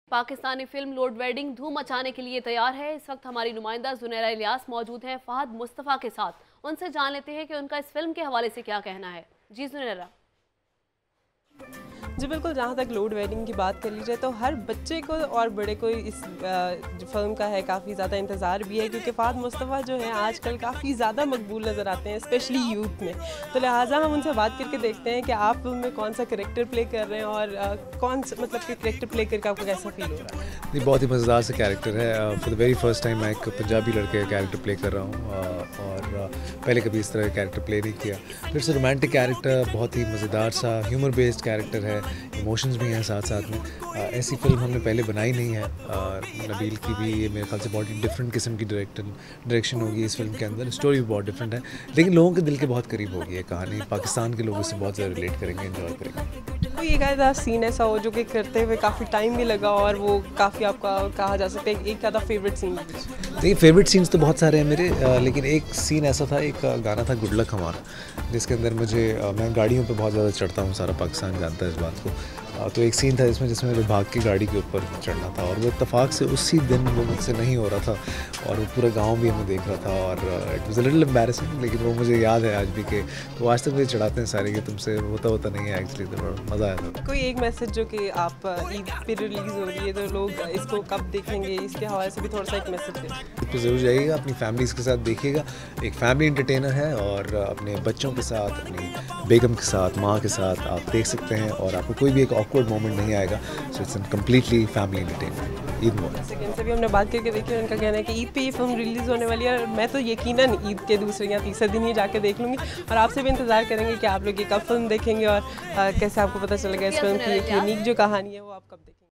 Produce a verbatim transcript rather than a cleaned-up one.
Pakistani film load wedding धूम मचाने के लिए तैयार है। इस वक्त हमारी नुमाइंदा जुनैरा इलियास मौजूद हैं फहद मुस्तफ़ा के साथ। उनसे जान लेते हैं कि उनका इस फिल्म के हवाले से क्या कहना है। जी जुनैरा। जी बिल्कुल, जहाँ तक लोड वेडिंग की बात कर ली जाए तो हर बच्चे को और बड़े को इस जो फिल्म का है काफ़ी ज़्यादा इंतज़ार भी है, क्योंकि फहद मुस्तफ़ा जो है आजकल काफ़ी ज़्यादा मकबूल नज़र आते हैं, स्पेशली यूथ में। तो लिहाजा हम उनसे बात करके देखते हैं कि आप फिल्म में कौन सा करेक्टर प्ले कर रहे हैं और आ, कौन सा मतलब कि करेक्टर प्ले करके आपको कैसा फील हो रहा है। ये बहुत ही मज़ेदार सा कैरेक्टर है। For the very first time मैं एक पंजाबी लड़के का कैरेक्टर प्ले कर रहा हूँ और पहले कभी इस तरह का कैरेक्टर प्ले नहीं किया। फिर से रोमांटिक कैरेक्टर, बहुत ही मज़ेदार सा ह्यूमर बेस्ड कैरेक्टर है, इमोशंस भी हैं साथ साथ में। आ, ऐसी फिल्म हमने पहले बनाई नहीं है। आ, नबील की भी ये मेरे ख्याल से बहुत ही डिफरेंट किस्म की डायरेक्टर डायरेक्शन होगी इस फिल्म के अंदर। स्टोरी भी बहुत डिफरेंट है, लेकिन लोगों के दिल के बहुत करीब होगी ये कहानी। पाकिस्तान के लोग इससे बहुत ज़्यादा रिलेट करेंगे, एंजॉय करेंगे। कोई एक आधा सीन ऐसा हो जो कि करते हुए काफ़ी टाइम भी लगा और वो काफ़ी आपका कहा जा सकता है एक आधा फेवरेट सीन? नहीं, फेवरेट सीन्स तो बहुत सारे हैं मेरे, आ, लेकिन एक सीन ऐसा था, एक गाना था गुड लक हमारा, जिसके अंदर मुझे आ, मैं गाड़ियों पे बहुत ज़्यादा चढ़ता हूँ, सारा पाकिस्तान जानता है इस बात को। आ, तो एक सीन था जिसमें जिसमें मेरे भाग की गाड़ी के ऊपर चढ़ना था और वो इत्तेफाक से उसी दिन वो मुझसे नहीं हो रहा था और वो पूरा गांव भी हमें देख रहा था और it was a little embarrassing, लेकिन वो मुझे याद है आज भी कि तो आज तक मुझे चढ़ाते हैं सारे कि तुमसे होता होता नहीं है एक्चुअली। तो मज़ा आया था। कोई एक मैसेज जो कि आप ईद पे रिलीज़ हो रही है तो लोग इसको कब देखेंगे, इसके हवाले से भी थोड़ा सा एक मैसेज दें। ईद पे ज़रूर जाइएगा, अपनी फैमिलीज़ के साथ देखिएगा। एक फैमिली इंटरटेनर है और अपने बच्चों के साथ, अपनी बेगम के साथ, माँ के साथ आप देख सकते हैं और आपको कोई भी एक ऑकवर्ड मोमेंट नहीं आएगा। So it's completely family entertainment. Eid मुबारक। सेकंड से भी हमने बात करके देखी, उनका कहना है कि ईद पे ये फिल्म रिलीज़ होने वाली है और मैं तो यकीनन ईद के दूसरे या तीसरे दिन ही जाके देख लूँगी और आपसे भी इंतज़ार करेंगे कि आप लोग ये कब फिल्म देखेंगे और आ, कैसे आपको पता चलेगा इस फिल्म की एक यूनिक जो कहानी है वो आप कब देखेंगे।